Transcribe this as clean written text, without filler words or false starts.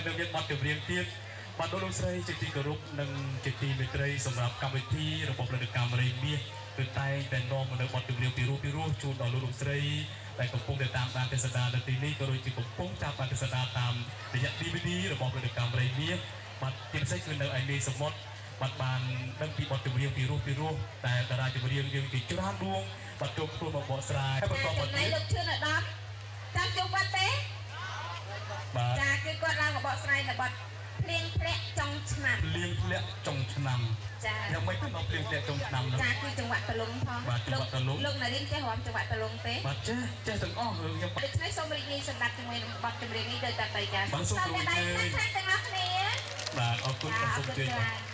ឲ្យនៅមានបទចម្រៀងទៀតបាទលោកស្រីជាទីគោរពនិងជាទីមេត្រីសម្រាប់កម្មវិធីរបស់ផលិតកម្មរៃមាសគឺតែងតែនាំមកនៅបទចម្រៀងពីរោះជូនដល់លោកស្រីដែលកំពុងតែតាមដានទេសនានៅទីនេះក៏ដូចជាកំពុងតាមដានទេសនាតាមរយៈ DVD របស់ផលិតកម្មរៃមាសបាទជាពិសេសគឺនៅឯនេះសមុទ្របាទបានដឹងពីបទចម្រៀងពីរោះតែតារាចម្រៀងយើងជាច្រើនដួងបាទចូលធ្វើមកបកស្រាយហើយបន្តមកទៀតលោកឈឿនឧត្តមតាមជួបបាត់ទេបាទចាគឺគាត់ឡើងមកបកស្រាយនៅបទភ្លៀងធ្លាក់ចុងឆ្នាំភ្លៀងធ្លាក់ចុងឆ្នាំចាយ៉ាងម៉េចទៅមកភ្លៀងធ្លាក់ចុងឆ្នាំនោះចាគឺចង្វាក់តលុងផងបាទចង្វាក់តលុងលោកណារីនចេះរាំចង្វាក់តលុងទេបាទចេះទាំងអស់រឿងខ្ញុំដូច្នេះសូមរីករាយសម្រាប់ជាមួយនឹងបទចម្រៀងនេះដោយតទៅចាសូមតែដៃខាងទាំងអស់គ្នាបាទអរគុណសូមជឿ